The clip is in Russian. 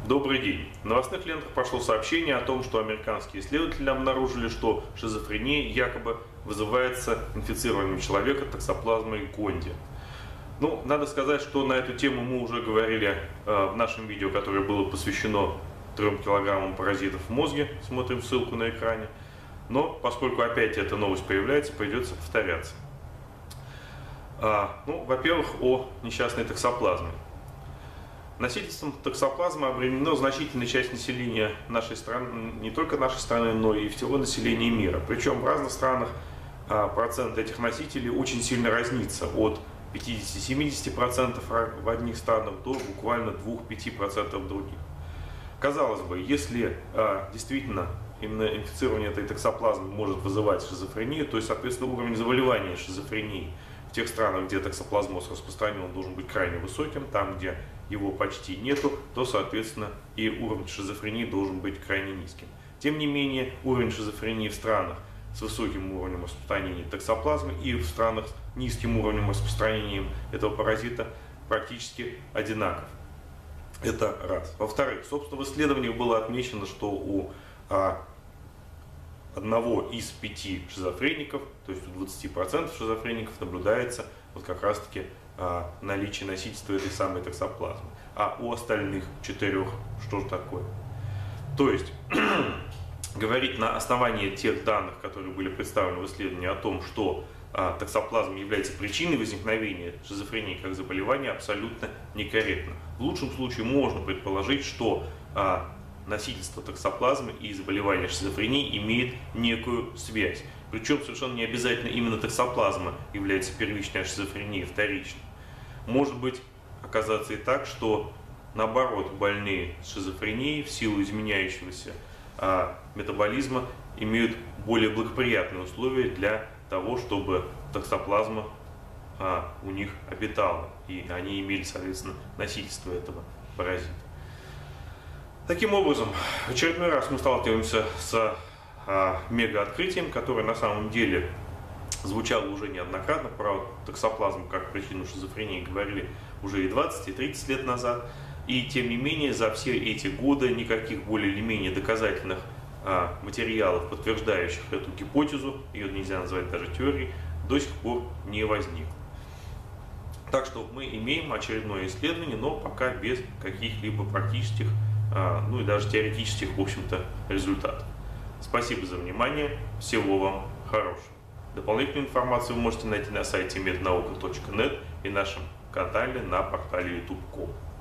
Добрый день. В новостных лентах пошло сообщение о том, что американские исследователи обнаружили, что шизофрения якобы вызывается инфицированием человека токсоплазмой Гонди. Надо сказать, что на эту тему мы уже говорили в нашем видео, которое было посвящено 3 килограммам паразитов в мозге. Смотрим ссылку на экране. Но поскольку опять эта новость появляется, придется повторяться. Во-первых, о несчастной токсоплазме. Носительством токсоплазмы обременена значительная часть населения нашей страны, не только нашей страны, но и всего населения мира. Причем в разных странах процент этих носителей очень сильно разнится, от 50-70% в одних странах до буквально 2-5% в других. Казалось бы, если действительно именно инфицирование этой токсоплазмой может вызывать шизофрению, то есть, соответственно, уровень заболевания шизофренией в тех странах, где токсоплазмоз распространен, должен быть крайне высоким. Там, где его почти нету, то, соответственно, и уровень шизофрении должен быть крайне низким. Тем не менее, уровень шизофрении в странах с высоким уровнем распространения токсоплазмы и в странах с низким уровнем распространения этого паразита практически одинаков. Это раз. Во-вторых, собственно, в исследованиях было отмечено, что у одного из 5 шизофреников, то есть у 20% шизофреников наблюдается вот как раз таки наличие носительства этой самой токсоплазмы. А у остальных 4 что же такое? То есть говорить на основании тех данных, которые были представлены в исследовании о том, что токсоплазма является причиной возникновения шизофрении как заболевания, абсолютно некорректно. В лучшем случае можно предположить, что носительство токсоплазмы и заболевание шизофренией имеет некую связь. Причем совершенно не обязательно именно токсоплазма является первичной, а шизофрения вторичной. Может быть оказаться и так, что наоборот больные с шизофренией в силу изменяющегося метаболизма имеют более благоприятные условия для того, чтобы токсоплазма у них обитала, и они имели, соответственно, носительство этого паразита. Таким образом, в очередной раз мы сталкиваемся с мега-открытием, которое на самом деле звучало уже неоднократно. Про токсоплазму как причину шизофрении говорили уже и 20, и 30 лет назад. И тем не менее, за все эти годы никаких более или менее доказательных материалов, подтверждающих эту гипотезу, ее нельзя назвать даже теорией, до сих пор не возникло. Так что мы имеем очередное исследование, но пока без каких-либо практических, и даже теоретических, в общем-то, результатов. Спасибо за внимание, всего вам хорошего. Дополнительную информацию вы можете найти на сайте mednauka.net и нашем канале на портале youtube.com.